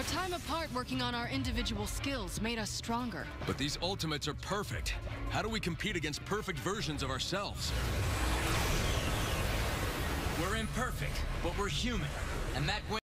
time apart working on our individual skills made us stronger. But these ultimates are perfect. How do we compete against perfect versions of ourselves? We're imperfect, but we're human. And that